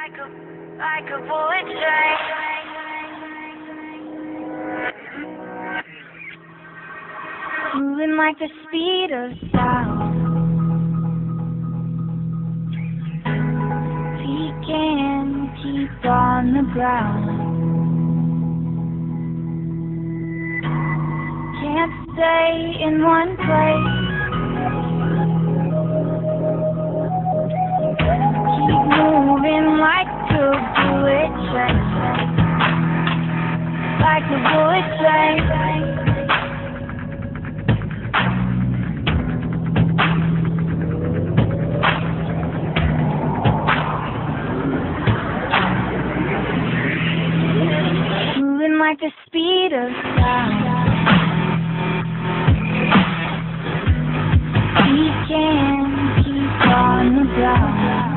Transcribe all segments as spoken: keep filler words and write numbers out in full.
Like a, like a bullet train. Moving like the speed of sound. Feet can keep on the ground. Can't stay in one place. Keep moving like a bullet train. Like a bullet train. Moving like the speed of sound. We can keep on the ground.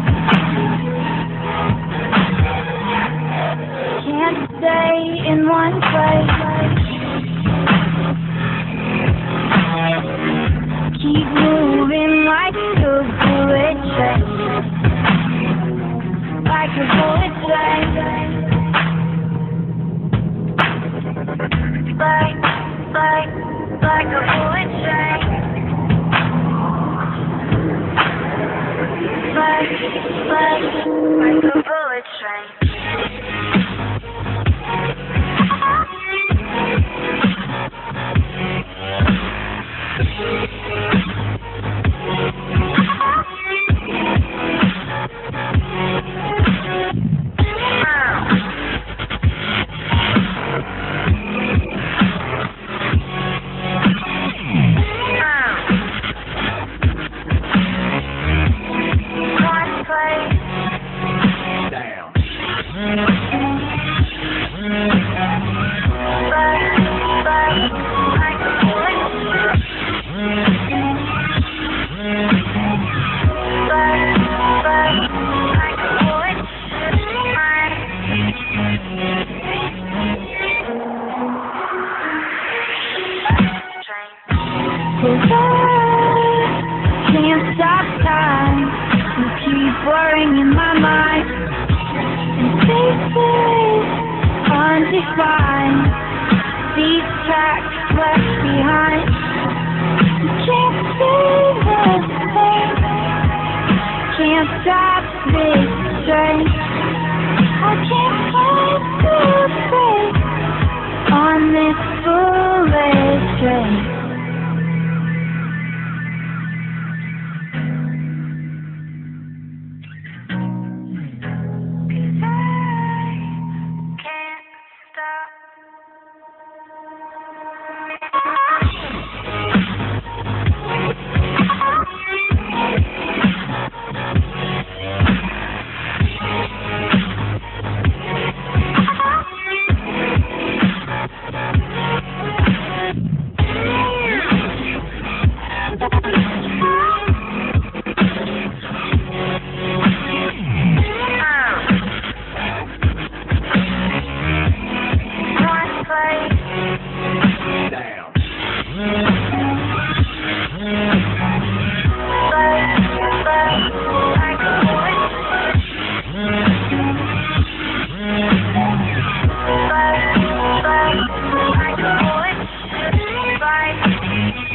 Can't stay in one place. Keep moving like a bullet train. Like a bullet train. Like, like, like a bullet train. Like, like, like a bullet train. Can't stop time. You keep worrying in my mind. And faces undefined. These tracks left behind. You can't see the pain. Can't stop this train. I can't find the faith on this bullet train.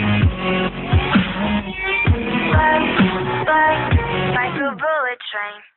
Like a bullet train.